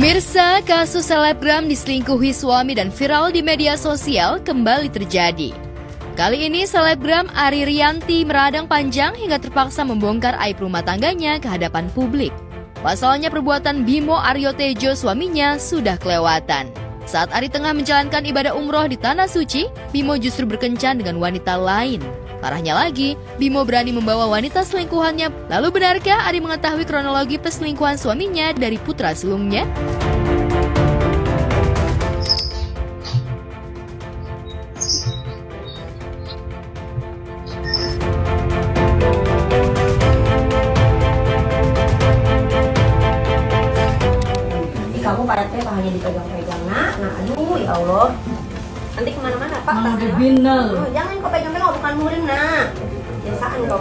Pemirsa, kasus selebgram diselingkuhi suami dan viral di media sosial kembali terjadi. Kali ini selebgram Ari Rianti meradang panjang hingga terpaksa membongkar aib rumah tangganya ke hadapan publik. Pasalnya perbuatan Bimo Aryo Tejo suaminya sudah kelewatan. Saat Ari tengah menjalankan ibadah umroh di Tanah Suci, Bimo justru berkencan dengan wanita lain. Parahnya lagi, Bimo berani membawa wanita selingkuhannya. Lalu benarkah Ari mengetahui kronologi perselingkuhan suaminya dari putra sulungnya? Kamu Pak RT hanya dipegang-pegang nak, aduh ya Allah. Nanti kemana-mana Pak, jangan kau pegang-pegang, bukan murim nak. Biasaan kau.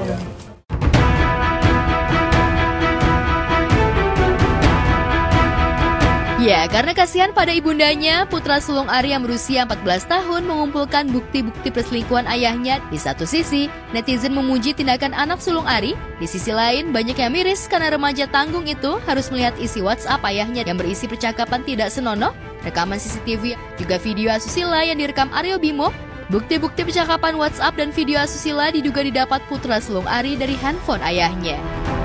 Ya, karena kasihan pada ibundanya, putra sulung Ari yang berusia 14 tahun mengumpulkan bukti-bukti perselingkuhan ayahnya. Di satu sisi, netizen memuji tindakan anak sulung Ari. Di sisi lain, banyak yang miris karena remaja tanggung itu harus melihat isi WhatsApp ayahnya yang berisi percakapan tidak senonoh, rekaman CCTV, juga video asusila yang direkam Aryo Bimo. Bukti-bukti percakapan WhatsApp dan video asusila diduga didapat putra sulung Ari dari handphone ayahnya.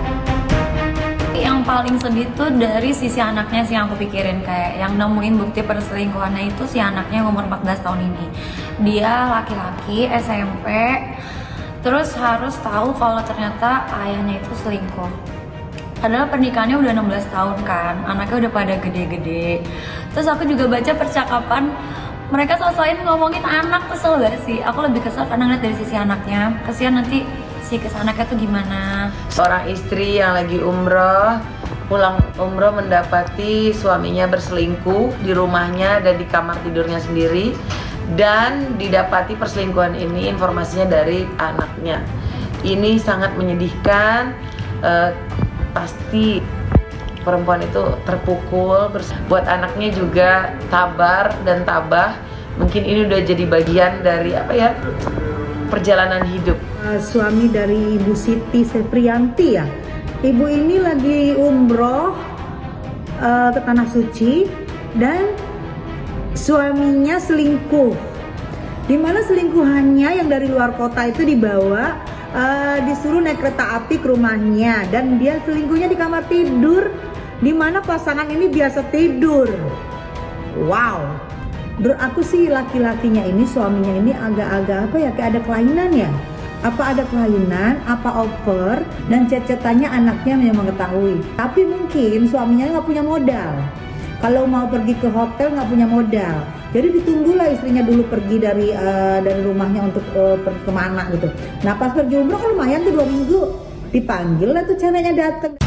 Yang paling sedih tuh dari sisi anaknya sih yang aku pikirin, kayak yang nemuin bukti perselingkuhannya itu si anaknya yang umur 14 tahun ini. Dia laki-laki SMP, terus harus tahu kalau ternyata ayahnya itu selingkuh. Padahal pernikahannya udah 16 tahun kan, anaknya udah pada gede-gede. Terus aku juga baca percakapan mereka selain ngomongin anak, kesel gak sih? Aku lebih kesel karena ngeliat dari sisi anaknya. Kasihan nanti si kesanaknya tuh gimana. Seorang istri yang lagi umroh, pulang umroh mendapati suaminya berselingkuh di rumahnya dan di kamar tidurnya sendiri, dan didapati perselingkuhan ini informasinya dari anaknya. Ini sangat menyedihkan. Pasti perempuan itu terpukul. Buat anaknya juga sabar dan tabah. Mungkin ini udah jadi bagian dari perjalanan hidup. Suami dari Ibu Siti Septrianti ya. Ibu ini lagi umroh ke Tanah Suci dan suaminya selingkuh. Dimana selingkuhannya yang dari luar kota itu dibawa, disuruh naik kereta api ke rumahnya, dan dia selingkuhnya di kamar tidur, dimana pasangan ini biasa tidur. Wow. Menurut aku sih laki-lakinya ini, suaminya ini agak-agak kayak ada kelainan ya. Apa ada kelainan, apa over, dan chat-chatannya anaknya memang mengetahui. Tapi mungkin suaminya nggak punya modal. Kalau mau pergi ke hotel nggak punya modal. Jadi ditunggulah istrinya dulu pergi dari rumahnya untuk pergi kemana gitu. Nah pas pergi umroh kan lumayan tuh 2 minggu. Dipanggil lah tuh ceweknya dateng.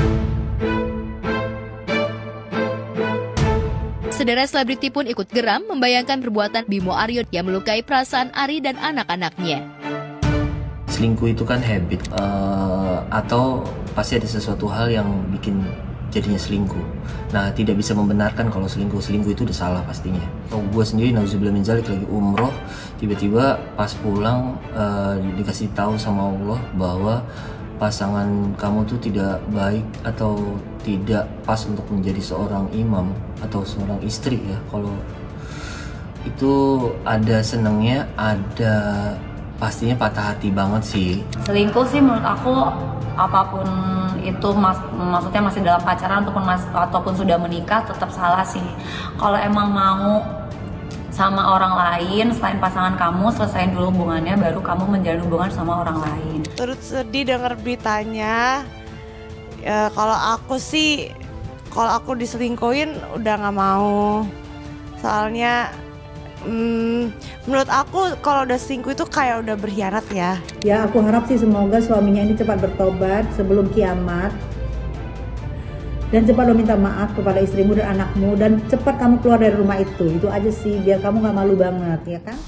Sederet selebriti pun ikut geram membayangkan perbuatan Bimo Aryo yang melukai perasaan Ari dan anak-anaknya. Selingkuh itu kan habit, atau pasti ada sesuatu hal yang bikin jadinya selingkuh. Nah, tidak bisa membenarkan kalau selingkuh itu udah salah pastinya. Gue sendiri nauzubillah min dzalik lagi umroh, tiba-tiba pas pulang dikasih tahu sama Allah bahwa pasangan kamu tuh tidak baik atau tidak pas untuk menjadi seorang imam atau seorang istri ya. Kalau itu ada senengnya, ada pastinya patah hati banget sih. Selingkuh sih menurut aku apapun itu, maksudnya masih dalam pacaran ataupun sudah menikah, tetap salah sih. Kalau emang mau sama orang lain selain pasangan kamu, selesain dulu hubungannya, baru kamu menjalin hubungan sama orang lain. Turut sedih dengar beritanya. Kalau aku diselingkuhin udah nggak mau. Soalnya menurut aku kalau udah selingkuh itu kayak udah berkhianat ya. Ya aku harap sih semoga suaminya ini cepat bertobat sebelum kiamat. Dan cepat lo minta maaf kepada istrimu dan anakmu, dan cepat kamu keluar dari rumah itu aja sih, biar kamu gak malu banget, ya kan?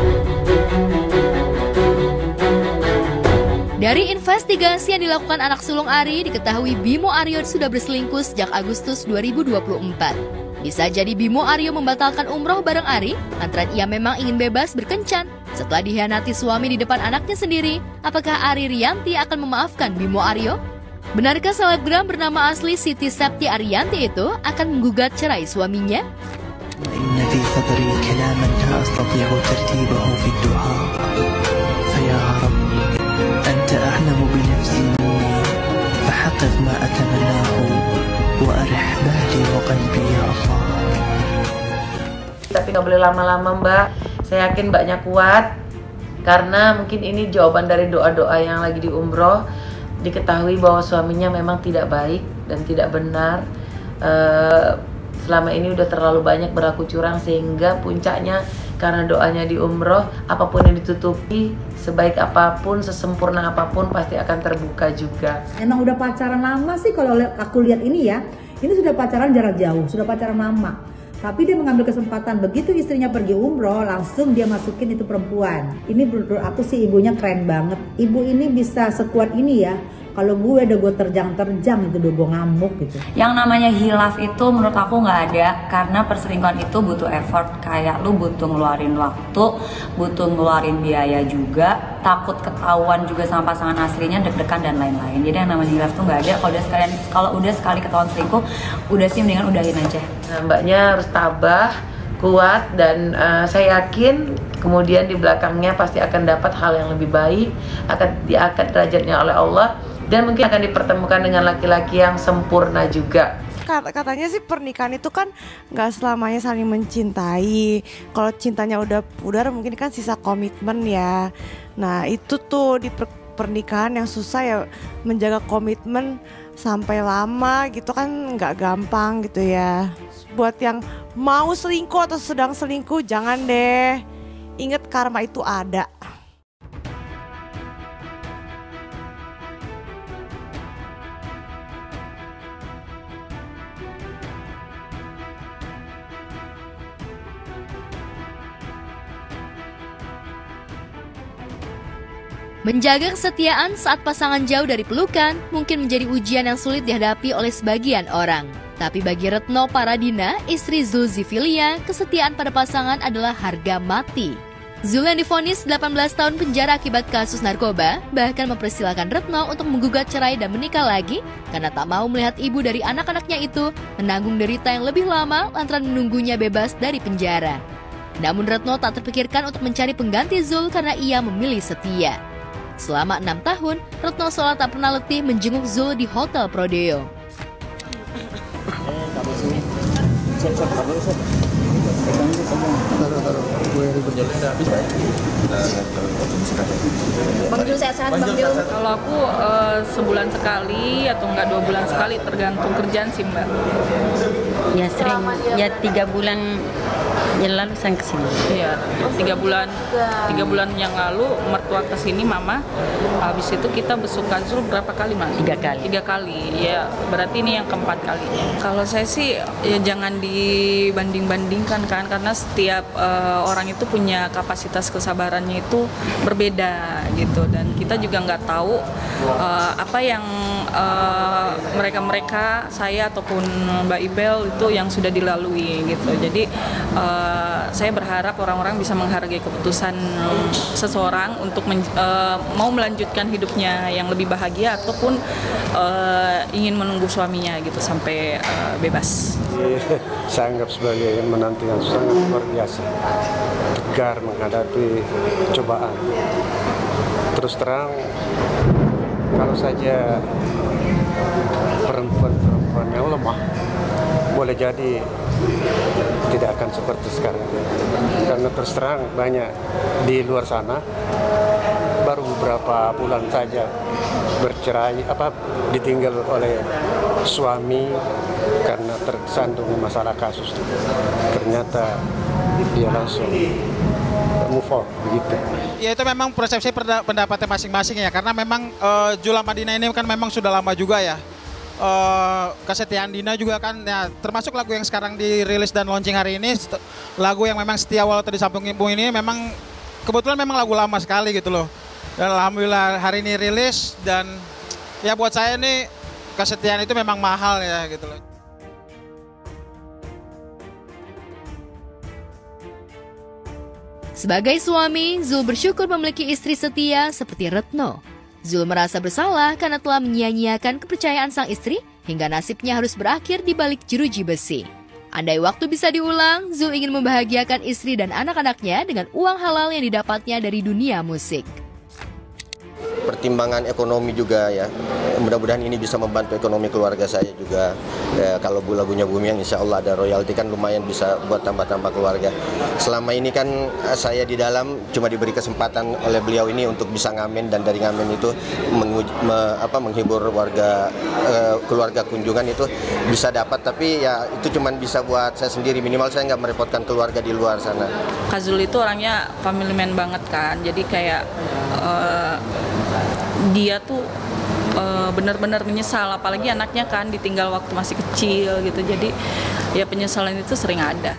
Dari investigasi yang dilakukan anak sulung Ari, diketahui Bimo Aryo sudah berselingkuh sejak Agustus 2024. Bisa jadi Bimo Aryo membatalkan umroh bareng Ari, lantaran ia memang ingin bebas berkencan. Setelah dikhianati suami di depan anaknya sendiri, apakah Ari Rianti akan memaafkan Bimo Aryo? Benarkah selebgram bernama asli Siti Septi Ariyanti itu akan menggugat cerai suaminya? إن في صدري كلاما لا أستطيع ترتيبه في الدعاء فيا ربي أنت أعلم بنفسي مني فحقق ما أتمناه وأرح بالي وقلبي يا الله. Tapi nggak boleh lama-lama Mbak. Saya yakin Mbaknya kuat karena mungkin ini jawaban dari doa-doa yang lagi di umroh. Diketahui bahwa suaminya memang tidak baik dan tidak benar. Selama ini udah terlalu banyak berlaku curang sehingga puncaknya karena doanya di umroh, apapun yang ditutupi, sebaik apapun, sesempurna apapun pasti akan terbuka juga. Emang udah pacaran lama sih kalau aku lihat ini ya. Ini sudah pacaran jarak jauh, sudah pacaran lama. Tapi dia mengambil kesempatan, begitu istrinya pergi umroh, langsung dia masukin itu perempuan. Ini menurut aku sih ibunya keren banget. Ibu ini bisa sekuat ini ya. Kalau gue udah gue terjang itu udah gue ngamuk gitu. Yang namanya hilaf itu menurut aku nggak ada, karena perselingkuhan itu butuh effort. Kayak lu butuh ngeluarin waktu, butuh ngeluarin biaya juga, takut ketahuan juga sama pasangan aslinya, deg-degan dan lain-lain. Jadi yang namanya hilaf tuh nggak ada. Kalau udah sekali ketahuan selingkuh, udah sih mendingan udahin aja. Nah, Mbaknya harus tabah, kuat, dan saya yakin kemudian di belakangnya pasti akan dapat hal yang lebih baik, akan diangkat derajatnya oleh Allah, dan mungkin akan dipertemukan dengan laki-laki yang sempurna juga. Katanya sih pernikahan itu kan nggak selamanya saling mencintai. Kalau cintanya udah pudar mungkin kan sisa komitmen ya. Nah itu tuh di pernikahan yang susah ya, menjaga komitmen sampai lama gitu kan nggak gampang gitu ya. Buat yang mau selingkuh atau sedang selingkuh jangan deh. Ingat karma itu ada. Menjaga kesetiaan saat pasangan jauh dari pelukan mungkin menjadi ujian yang sulit dihadapi oleh sebagian orang. Tapi bagi Retno Paradina, istri Zulzifilia, kesetiaan pada pasangan adalah harga mati. Zul yang divonis 18 tahun penjara akibat kasus narkoba, bahkan mempersilahkan Retno untuk menggugat cerai dan menikah lagi karena tak mau melihat ibu dari anak-anaknya itu menanggung derita yang lebih lama lantaran menunggunya bebas dari penjara. Namun Retno tak terpikirkan untuk mencari pengganti Zul karena ia memilih setia. Selama 6 tahun, Retno seolah tak pernah letih menjenguk Zul di Hotel Prodeo. Bang Jul sehat-sehat Bang Jul. Kalau aku sebulan sekali atau enggak 2 bulan sekali, tergantung kerjaan sih Mbak. Ya sering, ya 3 bulan yang lalu saya kesini. Iya, 3 bulan yang lalu mertua kesini Mama. Habis itu kita besuk Zul berapa kali Mas? 3 kali. 3 kali, ya berarti ini yang keempat kalinya. Kalau saya sih ya jangan dibanding-bandingkan kan, karena setiap orang itu punya kapasitas kesabarannya itu berbeda gitu, dan kita juga nggak tahu apa yang mereka saya ataupun Mbak Ibel itu yang sudah dilalui gitu. Jadi saya berharap orang-orang bisa menghargai keputusan seseorang untuk mau melanjutkan hidupnya yang lebih bahagia ataupun ingin menunggu suaminya gitu sampai bebas. Saya anggap sebagai menantu yang sangat luar biasa, tegar menghadapi cobaan. Terus terang, kalau saja perempuan-perempuan yang lemah, boleh jadi tidak akan seperti sekarang. Karena terus terang banyak di luar sana baru beberapa bulan saja bercerai, ditinggal oleh suami karena tersandung masalah kasus. Ternyata dia langsung move on begitu. Ya itu memang persepsi pendapatnya masing-masing ya, karena memang Jula Madinah ini kan memang sudah lama juga ya. Kesetiaan Dina juga kan ya, termasuk lagu yang sekarang dirilis dan launching hari ini, lagu yang memang setia walau di samping ibu ini memang kebetulan memang lagu lama sekali gitu loh. Dan alhamdulillah hari ini rilis, dan ya buat saya ini kesetiaan itu memang mahal ya gitu loh. Sebagai suami, Zul bersyukur memiliki istri setia seperti Retno. Zul merasa bersalah karena telah menyia-nyiakan kepercayaan sang istri hingga nasibnya harus berakhir di balik jeruji besi. Andai waktu bisa diulang, Zul ingin membahagiakan istri dan anak-anaknya dengan uang halal yang didapatnya dari dunia musik. Pertimbangan ekonomi juga ya, mudah-mudahan ini bisa membantu ekonomi keluarga saya juga. Ya, kalau lagunya booming, insya Allah ada royalti kan lumayan bisa buat tambah-tambah keluarga. Selama ini kan saya di dalam cuma diberi kesempatan oleh beliau ini untuk bisa ngamen, dan dari ngamen itu menghibur warga, keluarga kunjungan itu bisa dapat, tapi ya itu cuma bisa buat saya sendiri, minimal saya nggak merepotkan keluarga di luar sana. Kazul itu orangnya family man banget kan, jadi kayak dia tuh benar-benar menyesal, apalagi anaknya kan ditinggal waktu masih kecil gitu, jadi ya penyesalan itu sering ada.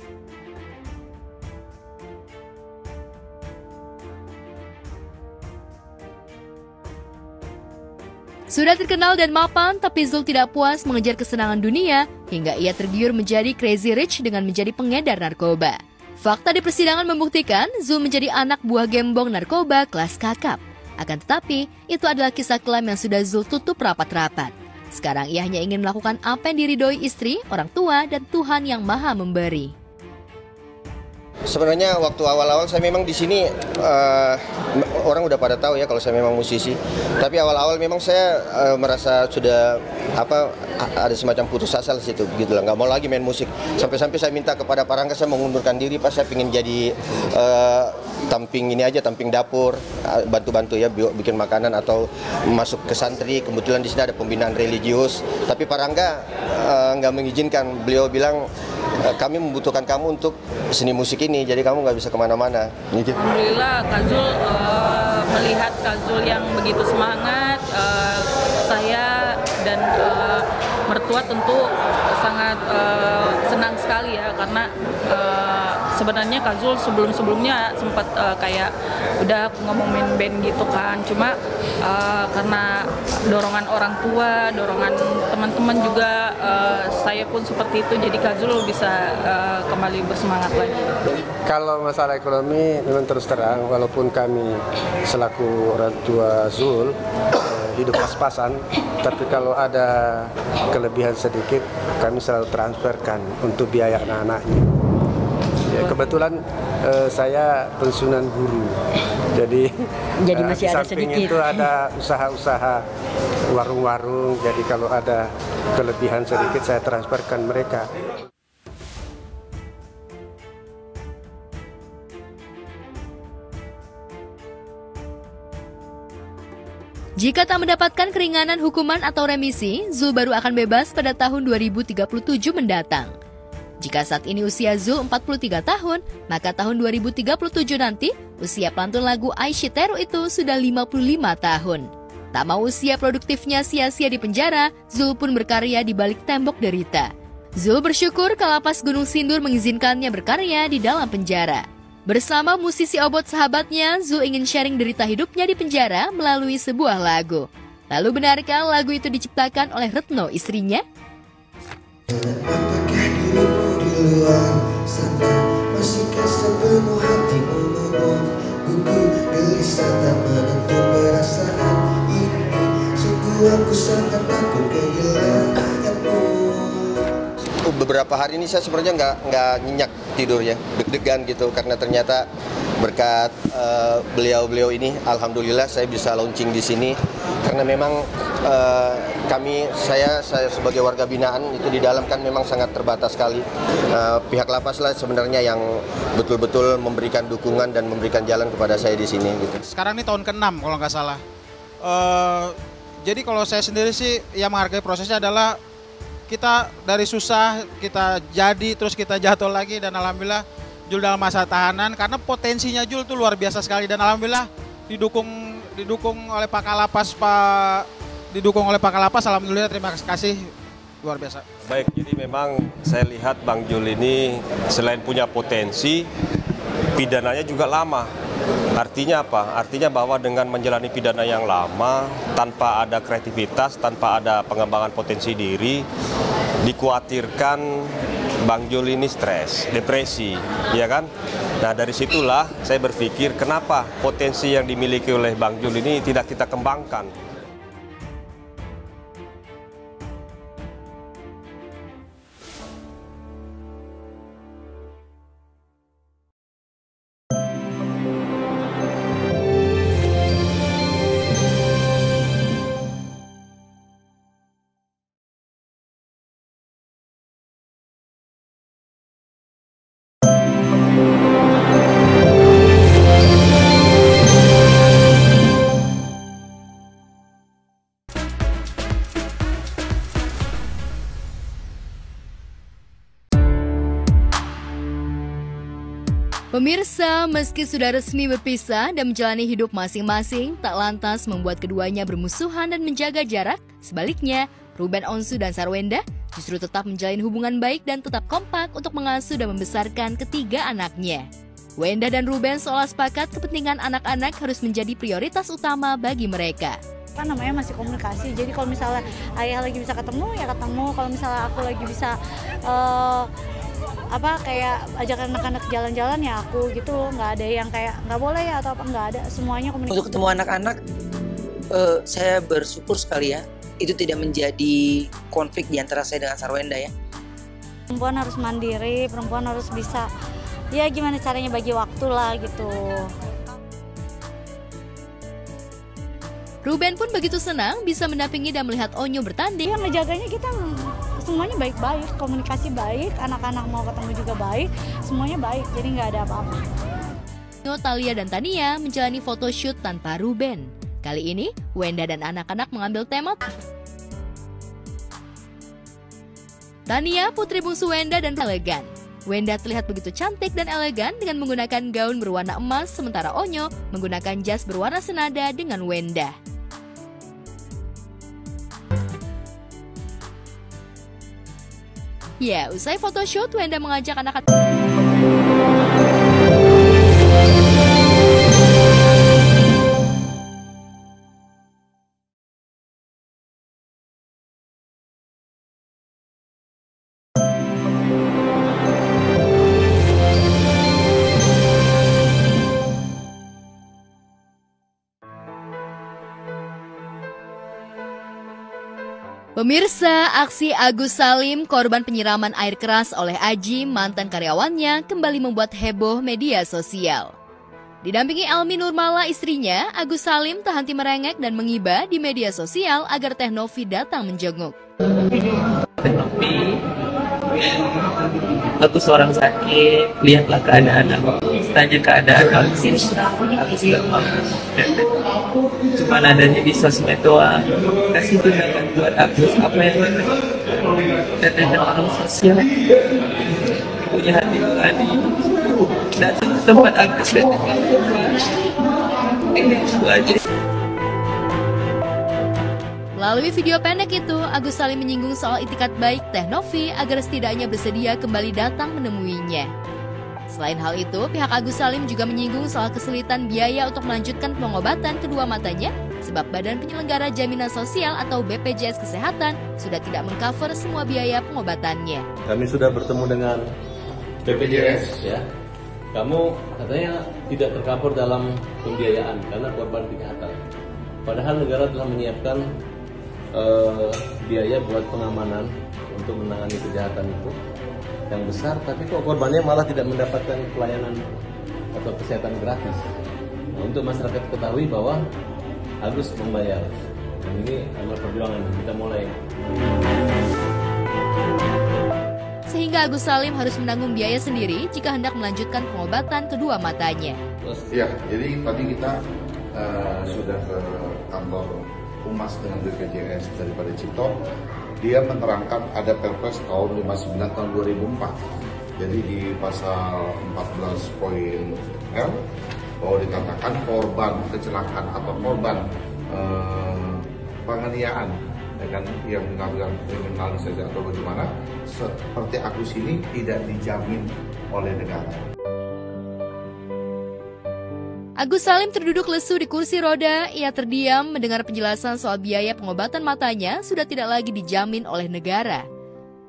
Sudah terkenal dan mapan, tapi Zul tidak puas mengejar kesenangan dunia hingga ia tergiur menjadi crazy rich dengan menjadi pengedar narkoba. Fakta di persidangan membuktikan Zul menjadi anak buah gembong narkoba kelas kakap. Akan tetapi, itu adalah kisah kelam yang sudah Zul tutup rapat-rapat. Sekarang ia hanya ingin melakukan apa yang diridhoi istri, orang tua, dan Tuhan yang Maha Memberi. Sebenarnya waktu awal-awal saya memang di sini orang udah pada tahu ya kalau saya memang musisi. Tapi awal-awal memang saya merasa sudah ada semacam putus asa di situ, gitu lah. Nggak mau lagi main musik. Sampai-sampai saya minta kepada Pak Rangga, saya mengundurkan diri, Pak, saya ingin jadi tamping ini aja, tamping dapur, bantu-bantu ya, bikin makanan atau masuk ke santri. Kebetulan di sini ada pembinaan religius. Tapi Pak Rangga nggak mengizinkan. Beliau bilang, kami membutuhkan kamu untuk seni musik ini, jadi kamu nggak bisa kemana-mana. Alhamdulillah, Kazul melihat Kazul yang begitu semangat, saya dan mertua tentu sangat senang sekali ya, karena sebenarnya Kazul sebelum-sebelumnya sempat kayak udah ngomongin band gitu kan, cuma karena dorongan orang tua, dorongan teman-teman juga, saya pun seperti itu, jadi Kazul bisa kembali bersemangat lagi. Kalau masalah ekonomi memang terus terang, walaupun kami selaku orang tua Zul hidup pas-pasan, tapi kalau ada kelebihan sedikit kami selalu transferkan untuk biaya anak-anaknya. Ya, kebetulan saya pensiunan guru, jadi masih ada samping sedikit. itu ada usaha-usaha warung-warung, jadi kalau ada kelebihan sedikit saya transferkan mereka. Jika tak mendapatkan keringanan hukuman atau remisi, Zul baru akan bebas pada tahun 2037 mendatang. Jika saat ini usia Zul 43 tahun, maka tahun 2037 nanti usia pelantun lagu Aishiteru itu sudah 55 tahun. Tak mau usia produktifnya sia-sia di penjara, Zul pun berkarya di balik tembok derita. Zul bersyukur Kalapas Gunung Sindur mengizinkannya berkarya di dalam penjara. Bersama musisi obot sahabatnya, Zul ingin sharing derita hidupnya di penjara melalui sebuah lagu. Lalu benarkah lagu itu diciptakan oleh Retno, istrinya? Apakah dirimu di luar sana masihkah sepenuh hatimu gugur gelisah tak menentu perasaan ini, sungguh aku sangat takut kehilanganmu. Beberapa hari ini saya sebenarnya nggak nyenyak tidurnya, deg-degan gitu, karena ternyata berkat beliau-beliau ini, alhamdulillah saya bisa launching di sini, karena memang saya sebagai warga binaan itu di dalam kan memang sangat terbatas sekali. Pihak lapas lah sebenarnya yang betul-betul memberikan dukungan dan memberikan jalan kepada saya di sini. Gitu. Sekarang ini tahun ke-6 kalau nggak salah. Jadi kalau saya sendiri sih yang menghargai prosesnya adalah kita dari susah, kita jadi, terus kita jatuh lagi, dan alhamdulillah Jul dalam masa tahanan, karena potensinya Jul tuh luar biasa sekali, dan alhamdulillah didukung oleh Pak Kalapas, alhamdulillah terima kasih, luar biasa. Baik, jadi memang saya lihat Bang Jul ini selain punya potensi, pidananya juga lama. Artinya apa? Artinya bahwa dengan menjalani pidana yang lama, tanpa ada kreativitas, tanpa ada pengembangan potensi diri, dikhawatirkan Bang Jul ini stres, depresi, ya kan? Nah dari situlah saya berpikir kenapa potensi yang dimiliki oleh Bang Jul ini tidak kita kembangkan. Pemirsa, meski sudah resmi berpisah dan menjalani hidup masing-masing, tak lantas membuat keduanya bermusuhan dan menjaga jarak. Sebaliknya, Ruben Onsu dan Sarwenda justru tetap menjalin hubungan baik dan tetap kompak untuk mengasuh dan membesarkan ketiga anaknya. Wenda dan Ruben seolah sepakat kepentingan anak-anak harus menjadi prioritas utama bagi mereka. Namanya masih komunikasi, jadi kalau misalnya ayah lagi bisa ketemu, ya ketemu. Kalau misalnya aku lagi bisa kayak ajak anak-anak jalan-jalan, ya aku gitu. Nggak ada yang kayak nggak boleh ya atau apa, nggak ada, semuanya komunikasi. Untuk ketemu anak-anak, saya bersyukur sekali ya, itu tidak menjadi konflik di antara saya dengan Sarwenda ya. Perempuan harus mandiri, perempuan harus bisa, ya gimana caranya bagi waktu lah gitu. Ruben pun begitu senang bisa mendampingi dan melihat Onyo bertanding. Yang ngejaganya kita semuanya baik-baik, komunikasi baik, anak-anak mau ketemu juga baik, semuanya baik, jadi nggak ada apa-apa. Thalia dan Tania menjalani photoshoot tanpa Ruben. Kali ini, Wenda dan anak-anak mengambil tema Tania, putri bungsu Wenda, dan elegan. Wenda terlihat begitu cantik dan elegan dengan menggunakan gaun berwarna emas, sementara Onyo menggunakan jas berwarna senada dengan Wenda. Ya, usai photoshoot, Wenda mengajak anak-anak Pemirsa, aksi Agus Salim, korban penyiraman air keras oleh Aji, mantan karyawannya, kembali membuat heboh media sosial. Didampingi Elmi Nurmala istrinya, Agus Salim tak henti merengek dan mengiba di media sosial agar Teh Novi datang menjenguk. Teh Novi, aku seorang sakit, lihatlah keadaan aku, tanya keadaan aku tidak mampu. Cuman adanya di sosmed doang, kasih tunjangan buat Agus apa yang dan orang sosial punya hati nurani datang ke tempat Agus dan itu aja. Melalui video pendek itu, Agus Salim menyinggung soal itikat baik Teh Novi agar setidaknya bersedia kembali datang menemuinya. Selain hal itu, pihak Agus Salim juga menyinggung soal kesulitan biaya untuk melanjutkan pengobatan kedua matanya, sebab Badan Penyelenggara Jaminan Sosial atau BPJS Kesehatan sudah tidak mengcover semua biaya pengobatannya. Kami sudah bertemu dengan BPJS, ya. Kamu katanya tidak tercover dalam pembiayaan karena korban kejahatan. Padahal negara telah menyiapkan biaya buat pengamanan untuk menangani kejahatan itu yang besar, tapi kok korbannya malah tidak mendapatkan pelayanan atau kesehatan gratis. Nah, untuk masyarakat ketahui bahwa Agus membayar, dan ini adalah perjuangan kita mulai. Sehingga Agus Salim harus menanggung biaya sendiri jika hendak melanjutkan pengobatan kedua matanya. Ya, jadi tadi kita sudah ke kantor Humas dengan BPJS daripada Cipto. Dia menerangkan ada Perpres tahun 59 tahun 2004. Jadi di pasal 14.L bahwa dikatakan korban kecelakaan atau korban penganiayaan, ya kan, yang melakukan kriminalisasi atau bagaimana, seperti Agus ini tidak dijamin oleh negara. Agus Salim terduduk lesu di kursi roda. Ia terdiam mendengar penjelasan soal biaya pengobatan matanya sudah tidak lagi dijamin oleh negara.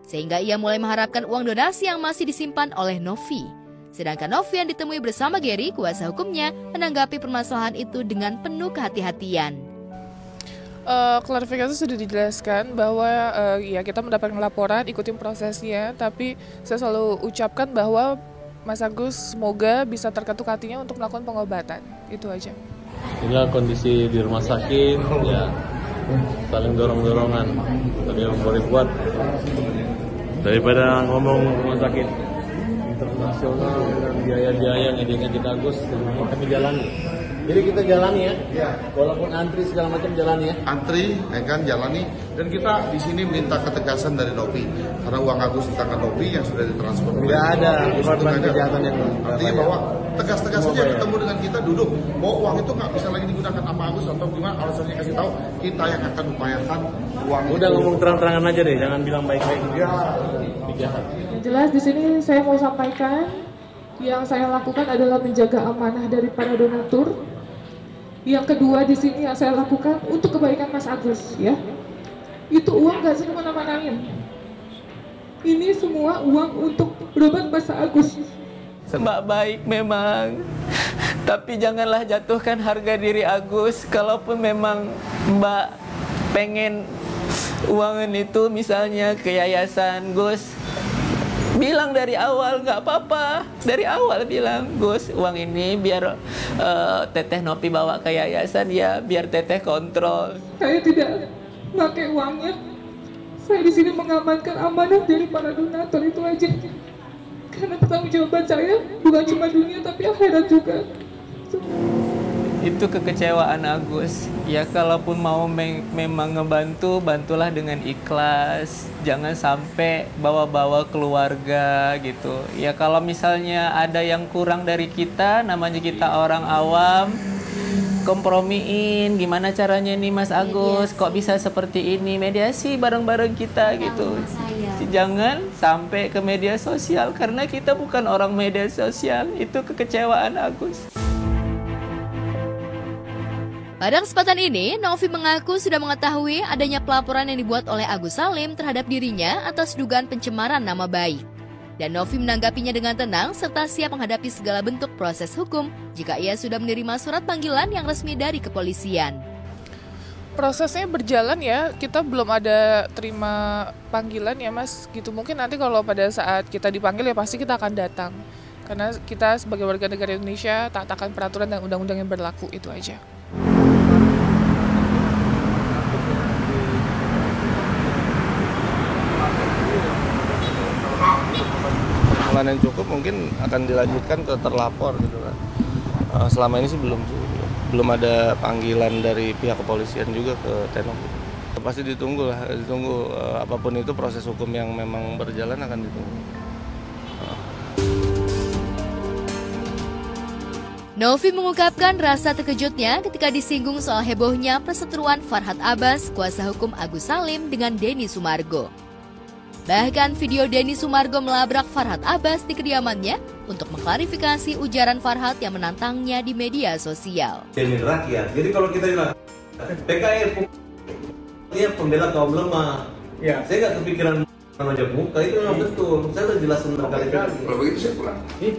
sehingga ia mulai mengharapkan uang donasi yang masih disimpan oleh Novi. Sedangkan Novi yang ditemui bersama Gary, kuasa hukumnya, menanggapi permasalahan itu dengan penuh kehati-hatian. Klarifikasi sudah dijelaskan bahwa ya kita mendapatkan laporan, ikutin prosesnya, tapi saya selalu ucapkan bahwa Mas Agus semoga bisa terketuk hatinya untuk melakukan pengobatan. Itu aja. Inilah kondisi di rumah sakit, ya saling dorong-dorongan. Tadi yang boleh buat daripada ngomong rumah sakit internasional dengan biaya-biaya ngedengin kita Agus, kami jalani. Jadi kita jalani ya, walaupun antri segala macam jalani ya. Antri, ya kan, jalani. Dan kita di sini minta ketegasan dari Novi, karena uang Agus di tangan Novi yang sudah ditransfer. Tidak ada korban kejahatan yang artinya bahwa tegas-tegas saja ketemu dengan kita, duduk. Mau uang itu nggak bisa lagi digunakan sama Agus atau gimana? Alasannya kasih tahu, kita yang akan upayakan uang. Udah itu. Ngomong terang-terangan aja deh, jangan bilang baik-baik. Ya, yang jelas di sini saya mau sampaikan, yang saya lakukan adalah menjaga amanah dari para donatur. Yang kedua di sini yang saya lakukan untuk kebaikan Mas Agus, ya. Itu uang gak saya mana-manain. Ini semua uang untuk berobat Mas Agus. Mbak baik memang, tapi janganlah jatuhkan harga diri Agus. Kalaupun memang Mbak pengen uangan itu misalnya ke yayasan, Gus, bilang dari awal, nggak apa-apa. Dari awal bilang, Gus, uang ini biar Teteh Novi bawa ke yayasan ya, biar Teteh kontrol. Saya tidak pakai uangnya. Saya di sini mengamankan amanah dari para donatur, itu aja. Karena pertanggungjawaban saya bukan cuma dunia tapi akhirat juga. Itu kekecewaan Agus. Ya kalaupun mau memang ngebantu, bantulah dengan ikhlas. Jangan sampai bawa-bawa keluarga gitu. Ya kalau misalnya ada yang kurang dari kita, namanya kita orang awam, kompromiin. Gimana caranya nih Mas Agus? Kok bisa seperti ini? Mediasi bareng-bareng kita gitu. Jangan sampai ke media sosial, karena kita bukan orang media sosial. Itu kekecewaan Agus. Pada kesempatan ini, Novi mengaku sudah mengetahui adanya pelaporan yang dibuat oleh Agus Salim terhadap dirinya atas dugaan pencemaran nama baik. Dan Novi menanggapinya dengan tenang serta siap menghadapi segala bentuk proses hukum jika ia sudah menerima surat panggilan yang resmi dari kepolisian. Prosesnya berjalan ya, kita belum ada terima panggilan ya Mas, gitu. Mungkin nanti kalau pada saat kita dipanggil ya pasti kita akan datang. Karena kita sebagai warga negara Indonesia taat akan peraturan dan undang-undang yang berlaku, itu aja. Yang cukup mungkin akan dilanjutkan ke terlapor gitu kan. Selama ini sih belum ada panggilan dari pihak kepolisian juga ke Tenok. Pasti ditunggu apapun itu proses hukum yang memang berjalan akan ditunggu. Novi mengungkapkan rasa terkejutnya ketika disinggung soal hebohnya perseteruan Farhad Abbas, kuasa hukum Agus Salim dengan Denny Sumargo. Bahkan video Denny Sumargo melabrak Farhad Abbas di kediamannya untuk mengklarifikasi ujaran Farhad yang menantangnya di media sosial. Demi rakyat. Jadi kalau kita bilang PKI dia pembela kaum lemah. Ya. Saya nggak kepikiran majak muka, itu memang betul. Saya udah jelasin berkali-kali. Kalau begitu saya pulang.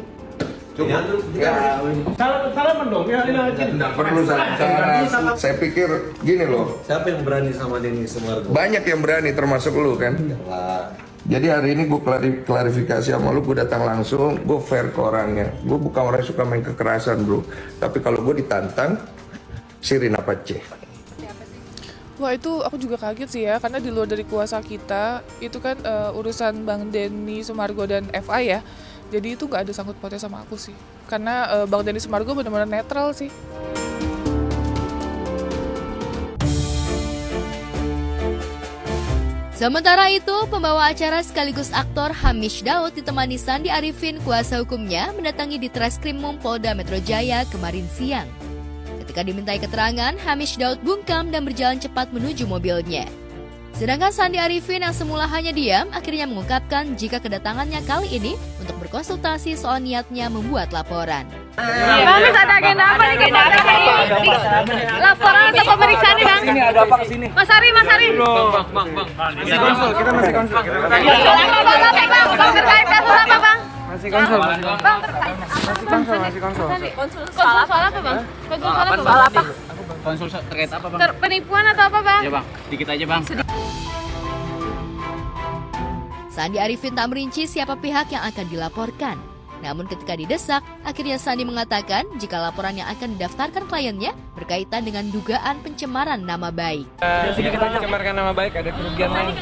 Salaman dong. Ya, tidak perlu salaman. Saya pikir gini loh. Siapa yang berani sama Denny Sumargo? Banyak yang berani, termasuk lu kan. Jadi hari ini gue klarifikasi sama lu, gue datang langsung, gue fair ke orangnya. Gue bukan orang yang suka main kekerasan bro. Tapi kalau gue ditantang, Shirin Apache. Wah itu aku juga kaget sih ya, karena di luar dari kuasa kita, itu kan urusan Bang Denny Sumargo dan FA ya. Jadi itu nggak ada sangkut pautnya sama aku sih. Karena Bang Denny Sumargo benar-benar netral sih. Sementara itu, pembawa acara sekaligus aktor Hamish Daud ditemani Sandi Arifin, kuasa hukumnya, mendatangi di Treskrimum Polda Metro Jaya kemarin siang. Ketika dimintai keterangan, Hamish Daud bungkam dan berjalan cepat menuju mobilnya. Sedangkan Sandi Arifin yang semula hanya diam, akhirnya mengungkapkan jika kedatangannya kali ini untuk berkonsultasi soal niatnya membuat laporan. Bang, ada agenda apa nih? Laporan atau pemeriksaan nih, Bang? Sini ada apa ke sini? Mas Ari. Bang. Masih konsul, kita masih konsul. Bang, terkait kasus apa, Bang? Masih konsul. Bang, terkait Masih konsul. konsul soal apa, Bang? Konsul soal apa? Konsul terkait apa, Bang? Penipuan atau apa, Bang? Ya, Bang. Sedikit aja, Bang. Sandi Arifin tak merinci siapa pihak yang akan dilaporkan. Namun ketika didesak, akhirnya Sandi mengatakan jika laporan yang akan didaftarkan kliennya berkaitan dengan dugaan pencemaran nama baik. Sedikit aja mencemarkan nama baik, ada kerugian lain.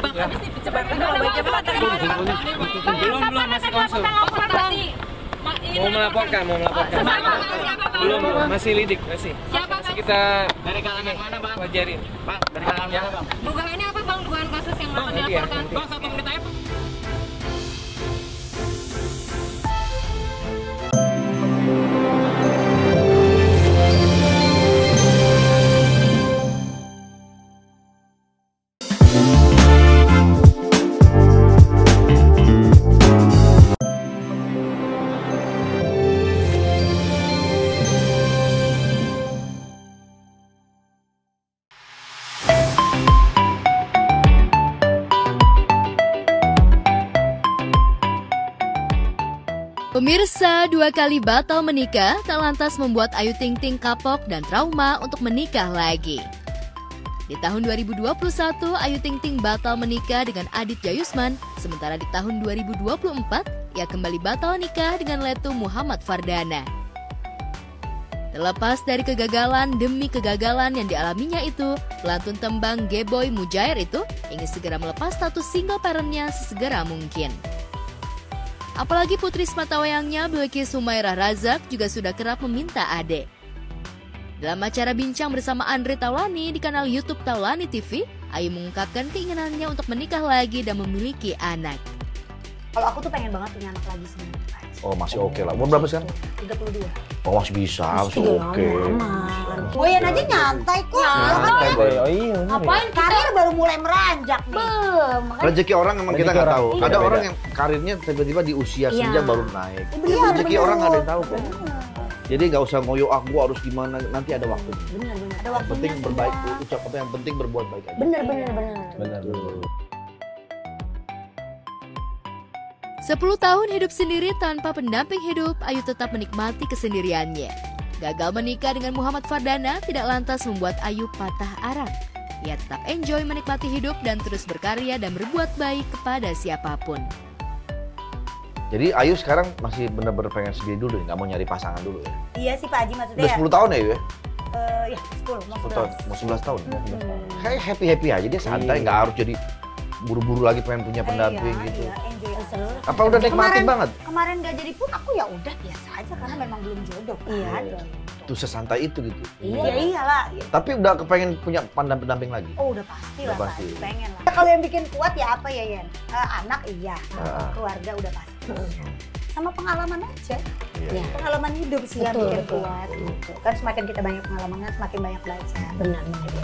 Belum, masih konsul. Mau melaporkan. Belum, masih lidik, masih. Kita dari kalangan mana, Bang? Wajarin. Bang, dari kalangan mana, Bang? Dugaannya apa, Bang? Dugaan kasus yang akan dilaporkan? Bang, 1 menit aja. Pemirsa, 2 kali batal menikah tak lantas membuat Ayu Ting Ting kapok dan trauma untuk menikah lagi. Di tahun 2021, Ayu Ting Ting batal menikah dengan Aditya Yusman, sementara di tahun 2024, ia kembali batal nikah dengan Letu Muhammad Fardana. Terlepas dari kegagalan demi kegagalan yang dialaminya itu, pelantun tembang G-Boy Mujair itu ingin segera melepas status single parentnya sesegera mungkin. Apalagi putri sematawayangnya Bilqis Humairah Razak juga sudah kerap meminta adik. Dalam acara bincang bersama Andre Taulani di kanal YouTube Taulani TV, Ayu mengungkapkan keinginannya untuk menikah lagi dan memiliki anak. Kalau aku tuh pengen banget punya anak lagi sebenarnya. Oh masih oke lah. Umur berapa sekarang? 32. Oh masih bisa, masih oke. Boyan aja nyantai kok. Nyantai, Boy. Oh iya. Ngapain karir baru mulai meranjak nih. Rezeki orang memang kita nggak tahu. Ada orang yang karirnya tiba-tiba di usia senja baru naik. Rezeki orang nggak ada yang tahu kok. Jadi nggak usah ngoyo aku harus gimana, nanti ada waktunya. Benar. Ada waktunya. Penting berbaik, ucap apa yang penting berbuat baik aja. Benar. 10 tahun hidup sendiri tanpa pendamping hidup, Ayu tetap menikmati kesendiriannya. Gagal menikah dengan Muhammad Fardana tidak lantas membuat Ayu patah arang. Ia tetap enjoy menikmati hidup dan terus berkarya dan berbuat baik kepada siapapun. Jadi Ayu sekarang masih benar-benar pengen sendiri dulu, nggak mau nyari pasangan dulu ya? Iya sih Pak Haji maksudnya. Udah 10 tahun ya Ayu ya? Ya 10, mau 11 tahun. Kayak happy-happy aja, dia santai, nggak harus jadi buru-buru lagi pengen punya pendamping gitu. Iya, enjoy seru. Apa udah nikmatin banget? Kemarin gak jadi pun aku ya udah biasa aja karena memang belum jodoh. Iya dong. Tuh sesantai itu gitu. Iya iyalah. Tapi udah kepengen punya pendamping lagi? Oh udah pasti lah pasti. Pengen lah. Kalau yang bikin kuat ya apa ya Yen? Anak iya, keluarga udah pasti. Sama pengalaman aja. Ya. Pengalaman hidup sih yang bikin kuat. Gitu. Kan semakin kita banyak pengalaman kan semakin banyak belajar. Benar.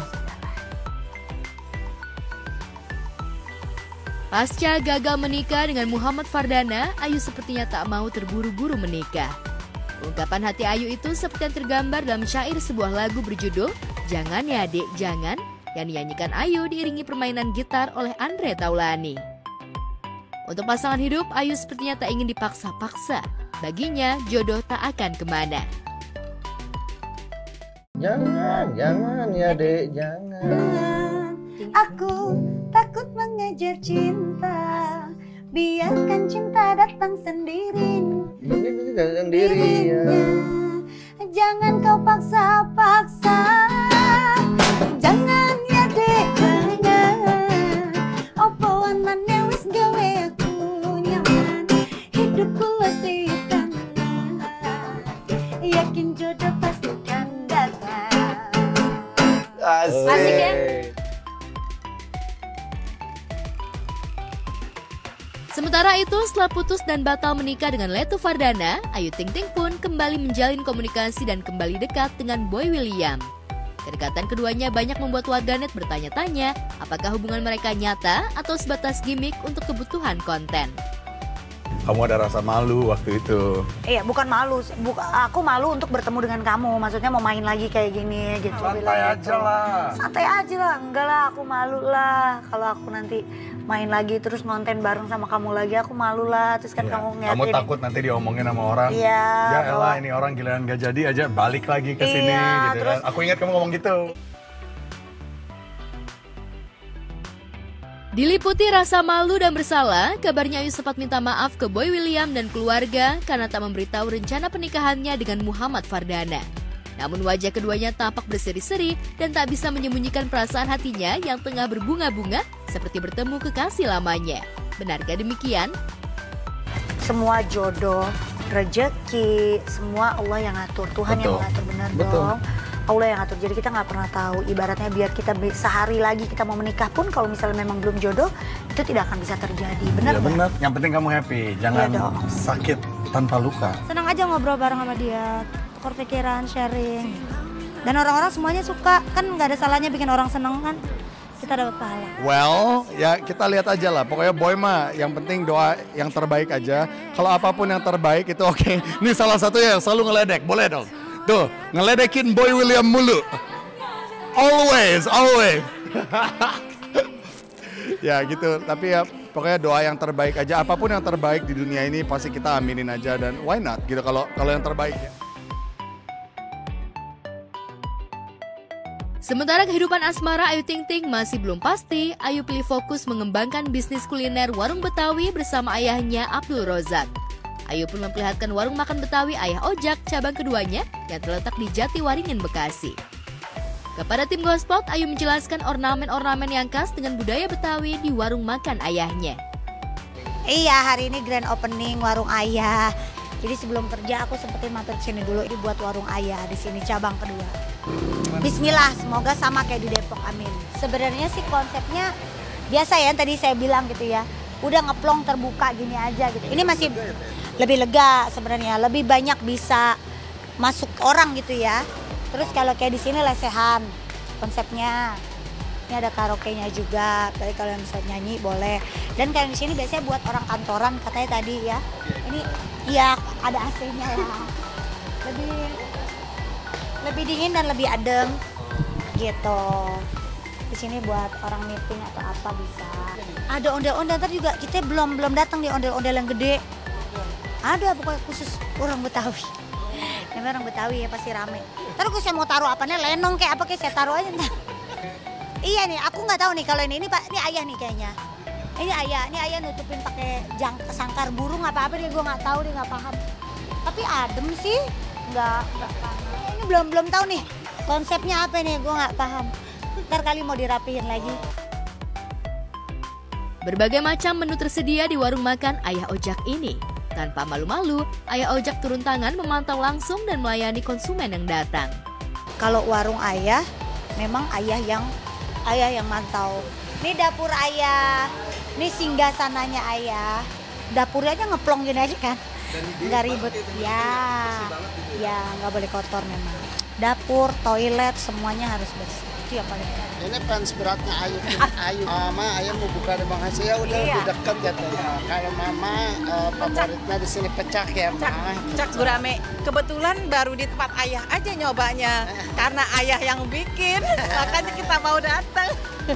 Pasca gagal menikah dengan Muhammad Fardana, Ayu sepertinya tak mau terburu-buru menikah. Ungkapan hati Ayu itu seperti yang tergambar dalam syair sebuah lagu berjudul Jangan Ya Dek Jangan, yang dinyanyikan Ayu diiringi permainan gitar oleh Andre Taulani. Untuk pasangan hidup, Ayu sepertinya tak ingin dipaksa-paksa. Baginya, jodoh tak akan kemana. Jangan ya Dek, jangan. Aku takut mengejar cinta, biarkan cinta datang sendiri. Jangan kau paksa-paksa. Jangan ya Dek, jangan. Apa wanane wis gawe aku nyaman. Hidupku letih karena yakin jodoh pasti kan datang. Asik ya? Sementara itu, setelah putus dan batal menikah dengan Letu Fardana, Ayu Ting Ting pun kembali menjalin komunikasi dan kembali dekat dengan Boy William. Kedekatan keduanya banyak membuat warganet bertanya-tanya apakah hubungan mereka nyata atau sebatas gimmick untuk kebutuhan konten. kamu ada rasa malu waktu itu. Iya, bukan malu. Aku malu untuk bertemu dengan kamu. Maksudnya mau main lagi kayak gini gitu. Santai aja lah. Santai aja lah. Enggak lah, aku malu lah. Kalau aku nanti main lagi terus ngonten bareng sama kamu lagi, aku malu lah. Terus kan kamu ngeliatin. Kamu takut nanti diomongin sama orang. Iya. Ya elah, ini orang giliran gak jadi aja balik lagi ke sini gitu terus, kan. Aku ingat kamu ngomong gitu. Diliputi rasa malu dan bersalah, kabarnya Ayu sempat minta maaf ke Boy William dan keluarga karena tak memberitahu rencana pernikahannya dengan Muhammad Fardana. Namun wajah keduanya tampak berseri-seri dan tak bisa menyembunyikan perasaan hatinya yang tengah berbunga-bunga seperti bertemu kekasih lamanya. Benarkah demikian? Semua jodoh, rezeki, semua Allah yang ngatur. Tuhan yang ngatur, benar dong. Allah yang ngatur, jadi kita nggak pernah tahu. Ibaratnya biar kita sehari lagi kita mau menikah pun kalau misalnya memang belum jodoh, itu tidak akan bisa terjadi. Benar nggak? Benar. Yang penting kamu happy, jangan sakit tanpa luka. Senang aja ngobrol bareng sama dia, tukar pikiran, sharing. Dan orang-orang semuanya suka, kan nggak ada salahnya bikin orang seneng kan. Kita dapat pahala. Well, ya kita lihat aja lah. Pokoknya Boy mah yang penting doa yang terbaik aja. Kalau apapun yang terbaik itu oke. Ini salah satu yang selalu ngeledek, boleh dong. Tuh, ngeledekin Boy William mulu. Always. Ya gitu, tapi ya pokoknya doa yang terbaik aja. Apapun yang terbaik di dunia ini pasti kita aminin aja dan why not gitu kalau yang terbaik ya. Sementara kehidupan asmara Ayu Ting Ting masih belum pasti, Ayu pilih fokus mengembangkan bisnis kuliner warung Betawi bersama ayahnya Abdul Rozak. Ayu pun memperlihatkan warung makan Betawi Ayah Ojak cabang keduanya yang terletak di Jatiwaringin, Bekasi. Kepada tim Gospot, Ayu menjelaskan ornamen-ornamen yang khas dengan budaya Betawi di warung makan ayahnya. Iya, hari ini grand opening warung ayah. Jadi sebelum kerja aku sempetin matur sini dulu, ini buat warung ayah di sini cabang kedua. Bismillah, semoga sama kayak di Depok, amin. Sebenarnya sih konsepnya biasa ya, tadi saya bilang gitu ya. Udah ngeplong terbuka gini aja gitu. Ini masih lebih lega sebenarnya, lebih banyak bisa masuk orang gitu ya. Terus kalau kayak di sini lesehan konsepnya. Ini ada karaoke-nya juga. Jadi kalau yang bisa nyanyi boleh. Dan kayak di sini biasanya buat orang kantoran katanya tadi ya. Ini ya ada AC-nya lah. Lebih dingin dan lebih adem gitu. Di sini buat orang meeting atau apa bisa. Ada ondel-ondel, ntar juga kita belum datang di ondel-ondel yang gede. Ada pokoknya khusus orang Betawi. Namanya orang Betawi ya pasti rame. Terus saya mau taruh apanya, lenong kayak apa kayak saya taruh aja ntar. Iya nih, aku nggak tahu nih kalau ini Pak, ini ayah nih kayaknya. Ini ayah nutupin pakai sangkar burung apa dia, gue nggak tahu, dia nggak paham. Tapi adem sih, nggak panas. Ini belum tahu nih konsepnya apa nih, gue nggak paham. Ntar kali mau dirapihin lagi. Berbagai macam menu tersedia di warung makan Ayah Ojak ini. Tanpa malu-malu, Ayah Ojak turun tangan memantau langsung dan melayani konsumen yang datang. Kalau warung ayah, memang ayah yang mantau. Ini dapur ayah, ini singgah sananya ayah. Dapurnya aja ngeplong gini aja kan, nggak ribet. Ya nggak boleh kotor memang. Dapur, toilet, semuanya harus bersih. Itu yang paling penting. Ini fans beratnya Ayu. Mama, Ayah mau buka di Bang Haji ya udah lebih dekat ya tuh. Kalau Mama favoritnya di sini pecak ya, Ma. Pecak gurame. Kebetulan baru di tempat Ayah aja nyobanya. Karena Ayah yang bikin, makanya kita mau datang.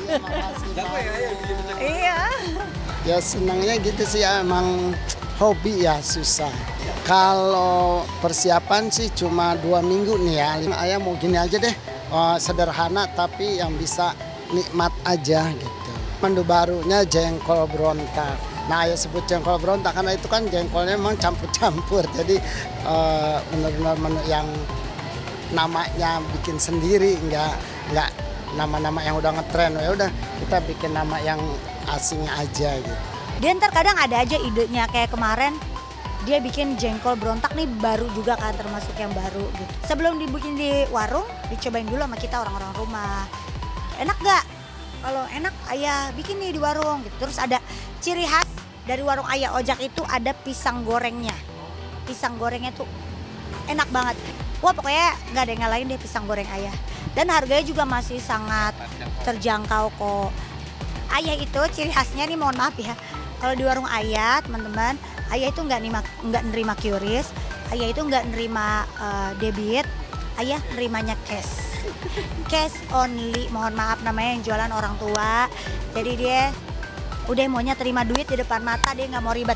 Iya. Ya senangnya gitu sih ya, emang hobi ya susah. Kalau persiapan sih cuma 2 minggu nih ya. Ayah mau gini aja deh. Sederhana tapi yang bisa nikmat aja gitu. Menu barunya jengkol berontak. Nah, Ayah sebut jengkol berontak karena itu kan jengkolnya memang campur-campur. Jadi benar-benar menu yang namanya bikin sendiri, nggak nama-nama yang udah ngetren. Ya udah kita bikin nama yang asing aja gitu. Dia ntar kadang ada aja idenya kayak kemarin. Dia bikin jengkol berontak nih baru juga kan, termasuk yang baru gitu. Sebelum dibikin di warung, dicobain dulu sama kita orang-orang rumah. Enak gak? Kalau enak Ayah bikin nih di warung gitu. Terus ada ciri khas dari warung Ayah Ojak itu ada pisang gorengnya. Pisang gorengnya tuh enak banget. Wah pokoknya gak ada yang ngalahin deh pisang goreng Ayah. Dan harganya juga masih sangat terjangkau kok. Ayah itu ciri khasnya nih, mohon maaf ya. Kalau di warung Ayah teman-teman, Ayah itu nggak nerima QRIS, ayah itu nggak nerima debit, ayah nerimanya cash. Cash only, mohon maaf namanya yang jualan orang tua. Jadi dia udah maunya terima duit di depan mata, dia nggak mau ribet.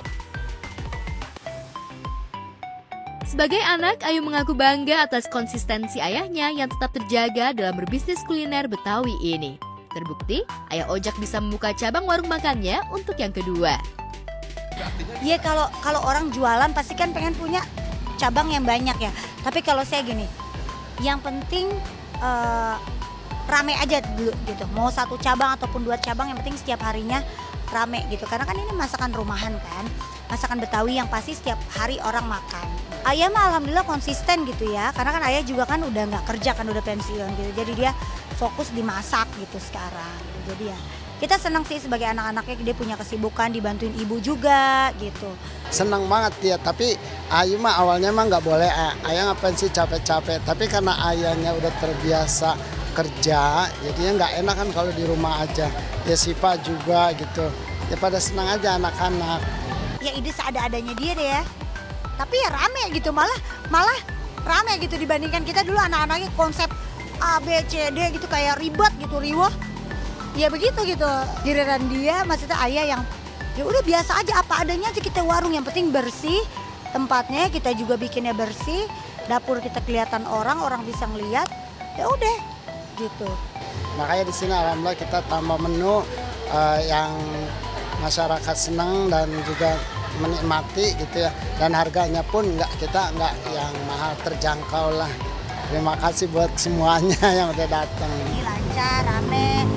Sebagai anak, Ayu mengaku bangga atas konsistensi ayahnya yang tetap terjaga dalam berbisnis kuliner Betawi ini. Terbukti, ayah Ojak bisa membuka cabang warung makannya untuk yang kedua. Iya, kalau orang jualan pasti kan pengen punya cabang yang banyak ya. Tapi kalau saya gini, yang penting rame aja dulu gitu. Mau 1 cabang ataupun 2 cabang, yang penting setiap harinya rame gitu. Karena kan ini masakan rumahan kan, masakan Betawi yang pasti setiap hari orang makan. Ayah mah alhamdulillah konsisten gitu ya, karena kan ayah juga kan udah nggak kerja kan, udah pensiun gitu. Jadi dia fokus di masak gitu sekarang. Jadi ya kita senang sih sebagai anak-anaknya, dia punya kesibukan, dibantuin ibu juga gitu. Senang banget ya, tapi Ayu mah awalnya mah nggak boleh, ayah ngapain sih capek-capek. Tapi karena ayahnya udah terbiasa kerja, jadinya nggak enak kan kalau di rumah aja. Ya Sipa juga gitu, ya pada senang aja anak-anak. Ya ide seada-adanya dia deh ya. Tapi ya rame gitu, malah rame gitu dibandingkan kita dulu anak-anaknya konsep A, B, C, D gitu, kayak ribet gitu, riwah. Ya begitu gitu. Giliran dia, maksudnya ayah yang ya udah biasa aja, apa adanya aja kita warung, yang penting bersih tempatnya, kita juga bikinnya bersih, dapur kita kelihatan orang bisa ngeliat, ya udah gitu. Makanya di sini alhamdulillah kita tambah menu yang masyarakat senang dan juga menikmati gitu ya, dan harganya pun kita nggak yang mahal, terjangkau lah. Terima kasih buat semuanya yang udah datang. Ini lancar, rame.